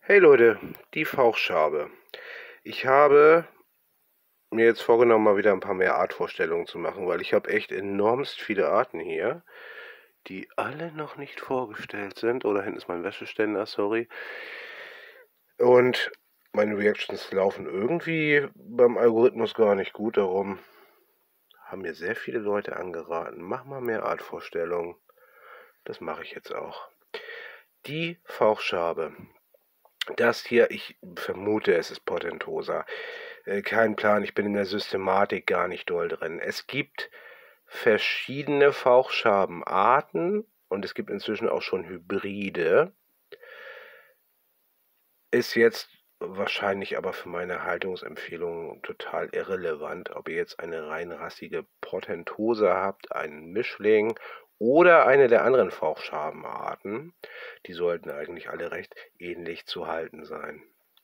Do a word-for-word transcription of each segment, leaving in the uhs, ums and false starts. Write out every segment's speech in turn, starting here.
Hey Leute, die Fauchschabe. Ich habe mir jetzt vorgenommen, mal wieder ein paar mehr Artvorstellungen zu machen, weil ich habe echt enormst viele Arten hier, die alle noch nicht vorgestellt sind. Oder hinten ist mein Wäscheständer, sorry. Und meine Reactions laufen irgendwie beim Algorithmus gar nicht gut, darum haben mir sehr viele Leute angeraten, mach mal mehr Artvorstellungen. Das mache ich jetzt auch. Die Fauchschabe. Das hier, ich vermute, es ist Potentosa. Äh, kein Plan, ich bin in der Systematik gar nicht doll drin. Es gibt verschiedene Fauchschabenarten und es gibt inzwischen auch schon Hybride. Ist jetzt wahrscheinlich aber für meine Haltungsempfehlung total irrelevant, ob ihr jetzt eine reinrassige Potentosa habt, einen Mischling oder eine der anderen Fauchschabenarten. Die sollten eigentlich alle recht ähnlich zu halten sein.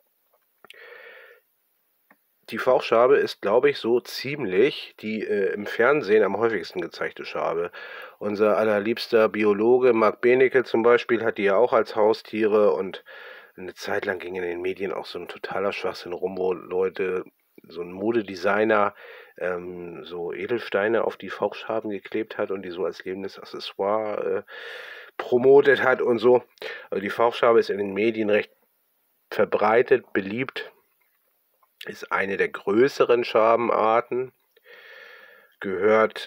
Die Fauchschabe ist, glaube ich, so ziemlich die äh, im Fernsehen am häufigsten gezeigte Schabe. Unser allerliebster Biologe Marc Benecke zum Beispiel hat die ja auch als Haustiere, und eine Zeit lang ging in den Medien auch so ein totaler Schwachsinn rum, wo Leute, so ein Modedesigner, ähm, so Edelsteine auf die Fauchschaben geklebt hat und die so als lebendes Accessoire äh, promotet hat und so. Also die Fauchschabe ist in den Medien recht verbreitet, beliebt. Ist eine der größeren Schabenarten, gehört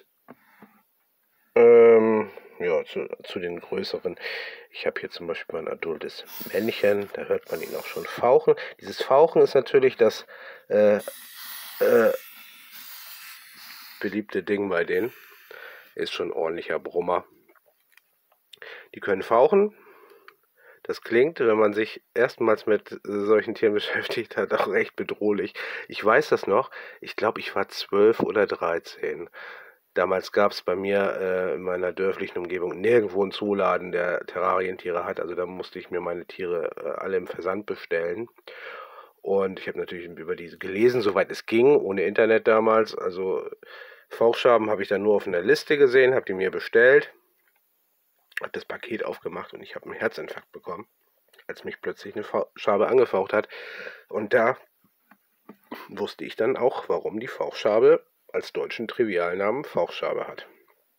ähm, ja, zu, zu den größeren. Ich habe hier zum Beispiel ein adultes Männchen, da hört man ihn auch schon fauchen. Dieses Fauchen ist natürlich das äh, äh, beliebte Ding bei denen. Ist schon ein ordentlicher Brummer. Die können fauchen. Das klingt, wenn man sich erstmals mit solchen Tieren beschäftigt hat, auch recht bedrohlich. Ich weiß das noch. Ich glaube, ich war zwölf oder dreizehn. Damals gab es bei mir äh, in meiner dörflichen Umgebung nirgendwo einen Zooladen, der Terrarientiere hat. Also da musste ich mir meine Tiere äh, alle im Versand bestellen. Und ich habe natürlich über diese gelesen, soweit es ging, ohne Internet damals. Also Fauchschaben habe ich dann nur auf einer Liste gesehen, habe die mir bestellt. Habe das Paket aufgemacht und ich habe einen Herzinfarkt bekommen, als mich plötzlich eine Schabe angefaucht hat. Und da wusste ich dann auch, warum die Fauchschabe als deutschen Trivialnamen Fauchschabe hat.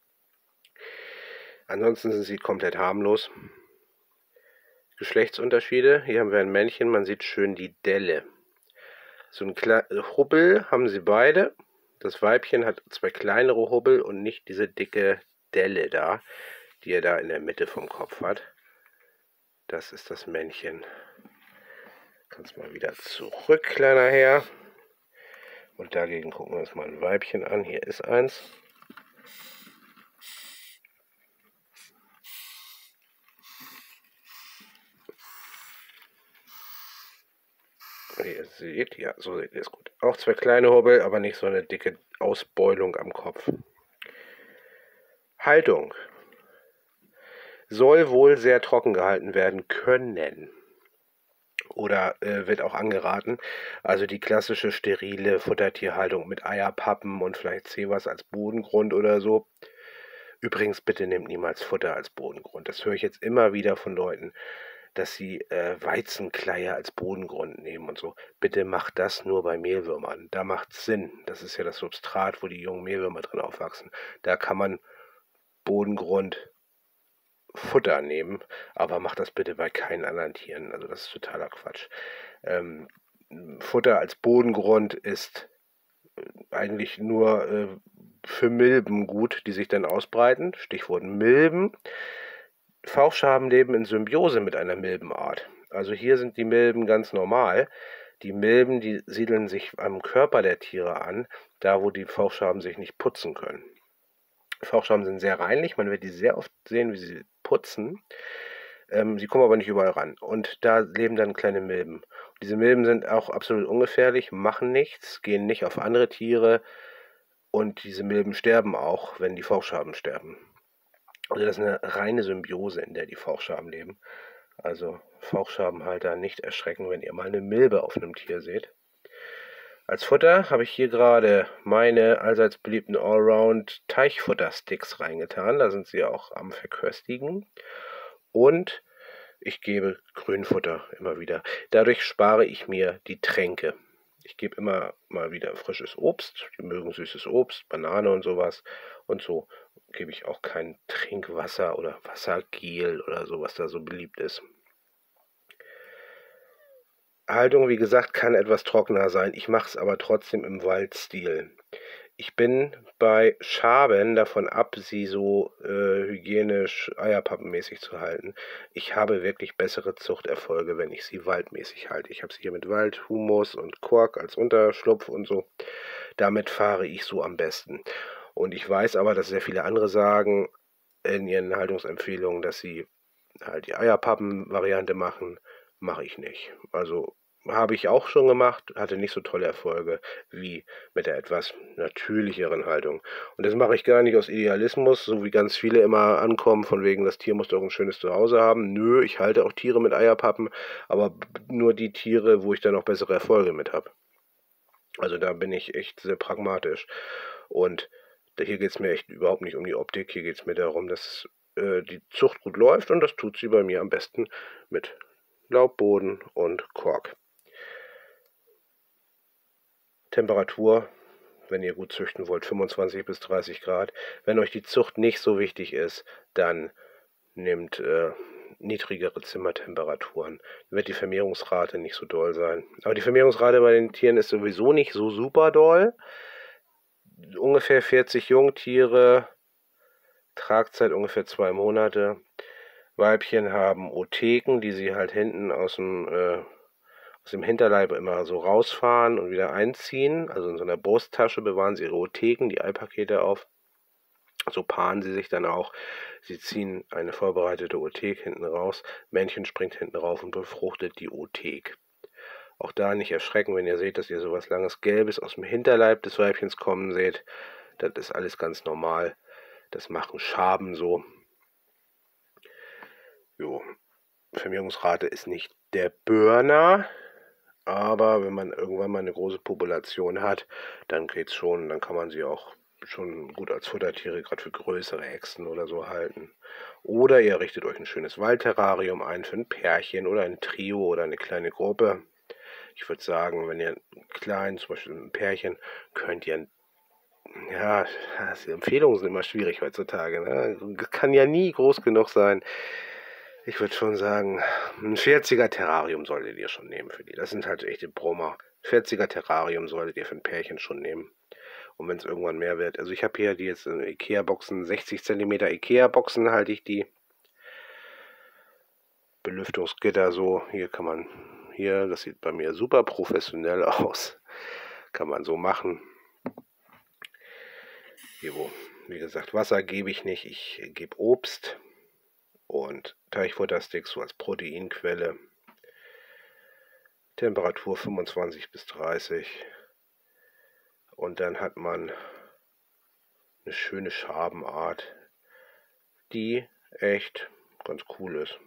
Ansonsten sind sie komplett harmlos. Geschlechtsunterschiede. Hier haben wir ein Männchen, man sieht schön die Delle. So ein kleiner Hubbel haben sie beide. Das Weibchen hat zwei kleinere Hubbel und nicht diese dicke Delle da, die er da in der Mitte vom Kopf hat. Das ist das Männchen. Kannst mal wieder zurück, kleiner Herr. Und dagegen gucken wir uns mal ein Weibchen an. Hier ist eins. Wie ihr seht, ja, so seht ihr es gut. Auch zwei kleine Hubbel, aber nicht so eine dicke Ausbeulung am Kopf. Haltung. Soll wohl sehr trocken gehalten werden können. Oder äh, wird auch angeraten. Also die klassische sterile Futtertierhaltung mit Eierpappen und vielleicht Zevers als Bodengrund oder so. Übrigens, bitte nehmt niemals Futter als Bodengrund. Das höre ich jetzt immer wieder von Leuten, dass sie äh, Weizenkleie als Bodengrund nehmen und so. Bitte macht das nur bei Mehlwürmern. Da macht es Sinn. Das ist ja das Substrat, wo die jungen Mehlwürmer drin aufwachsen. Da kann man Bodengrund Futter nehmen, aber macht das bitte bei keinen anderen Tieren. Also das ist totaler Quatsch. Ähm, Futter als Bodengrund ist eigentlich nur äh, für Milben gut, die sich dann ausbreiten. Stichwort Milben. Fauchschaben leben in Symbiose mit einer Milbenart. Also hier sind die Milben ganz normal. Die Milben, die siedeln sich am Körper der Tiere an, da wo die Fauchschaben sich nicht putzen können. Fauchschaben sind sehr reinlich, man wird die sehr oft sehen, wie sie putzen. Ähm, sie kommen aber nicht überall ran. Und da leben dann kleine Milben. Und diese Milben sind auch absolut ungefährlich, machen nichts, gehen nicht auf andere Tiere. Und diese Milben sterben auch, wenn die Fauchschaben sterben. Also das ist eine reine Symbiose, in der die Fauchschaben leben. Also Fauchschabenhalter nicht erschrecken, wenn ihr mal eine Milbe auf einem Tier seht. Als Futter habe ich hier gerade meine allseits beliebten Allround-Teichfutter-Sticks reingetan. Da sind sie auch am Verköstigen. Und Ich gebe Grünfutter immer wieder. Dadurch spare ich mir die Tränke. Ich gebe immer mal wieder frisches Obst. Die mögen süßes Obst, Banane und sowas. Und so gebe ich auch kein Trinkwasser oder Wassergel oder so, was da so beliebt ist. Haltung, wie gesagt, kann etwas trockener sein. Ich mache es aber trotzdem im Waldstil. Ich bin bei Schaben davon ab, sie so äh, hygienisch eierpappenmäßig zu halten. Ich habe wirklich bessere Zuchterfolge, wenn ich sie waldmäßig halte. Ich habe sie hier mit Wald, Humus und Kork als Unterschlupf und so. Damit fahre ich so am besten. Und ich weiß aber, dass sehr viele andere sagen in ihren Haltungsempfehlungen, dass sie halt die Eierpappen-Variante machen. Mache ich nicht. Also habe ich auch schon gemacht, hatte nicht so tolle Erfolge wie mit der etwas natürlicheren Haltung. Und das mache ich gar nicht aus Idealismus, so wie ganz viele immer ankommen, von wegen, das Tier muss doch ein schönes Zuhause haben. Nö, ich halte auch Tiere mit Eierpappen, aber nur die Tiere, wo ich dann auch bessere Erfolge mit habe. Also da bin ich echt sehr pragmatisch. Und hier geht es mir echt überhaupt nicht um die Optik, hier geht es mir darum, dass äh, die Zucht gut läuft, und das tut sie bei mir am besten mit Laubboden und Kork. Temperatur, wenn ihr gut züchten wollt, fünfundzwanzig bis dreißig Grad. Wenn euch die Zucht nicht so wichtig ist, dann nehmt äh, niedrigere Zimmertemperaturen. Dann wird die Vermehrungsrate nicht so doll sein. Aber die Vermehrungsrate bei den Tieren ist sowieso nicht so super doll. Ungefähr vierzig Jungtiere, Tragzeit ungefähr zwei Monate. Weibchen haben Ootheken, die sie halt hinten aus dem, äh, aus dem Hinterleib immer so rausfahren und wieder einziehen. Also in so einer Brusttasche bewahren sie ihre Ootheken, die Eipakete auf. So paaren sie sich dann auch. Sie ziehen eine vorbereitete Oothek hinten raus. Männchen springt hinten rauf und befruchtet die Oothek. Auch da nicht erschrecken, wenn ihr seht, dass ihr sowas langes Gelbes aus dem Hinterleib des Weibchens kommen seht. Das ist alles ganz normal. Das machen Schaben so. Jo. Vermehrungsrate ist nicht der Burner, aber wenn man irgendwann mal eine große Population hat, dann geht's schon, dann kann man sie auch schon gut als Futtertiere, gerade für größere Hexen oder so halten. Oder ihr richtet euch ein schönes Waldterrarium ein für ein Pärchen oder ein Trio oder eine kleine Gruppe. Ich würde sagen, wenn ihr einen kleinen, zum Beispiel ein Pärchen, könnt ihr, ja, die Empfehlungen sind immer schwierig heutzutage, ne? Kann ja nie groß genug sein. Ich würde schon sagen, ein vierziger Terrarium solltet ihr schon nehmen für die. Das sind halt echte Brummer. vierziger Terrarium solltet ihr für ein Pärchen schon nehmen. Und wenn es irgendwann mehr wird. Also ich habe hier die jetzt in Ikea-Boxen, sechzig Zentimeter Ikea-Boxen halte ich die. Belüftungsgitter so. Hier kann man, hier, das sieht bei mir super professionell aus. Kann man so machen. Hier, wo, wie gesagt, Wasser gebe ich nicht. Ich gebe Obst und Teichfuttersticks so als Proteinquelle. Temperatur fünfundzwanzig bis dreißig. Und dann hat man eine schöne Schabenart, die echt ganz cool ist.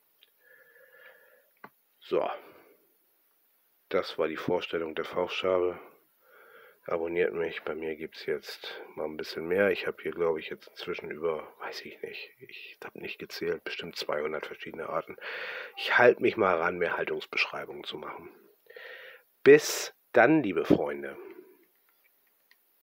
So, das war die Vorstellung der Fauchschabe. Abonniert mich, bei mir gibt es jetzt mal ein bisschen mehr. Ich habe hier, glaube ich, jetzt inzwischen über, weiß ich nicht, ich habe nicht gezählt, bestimmt zweihundert verschiedene Arten. Ich halte mich mal ran, mehr Haltungsbeschreibungen zu machen. Bis dann, liebe Freunde.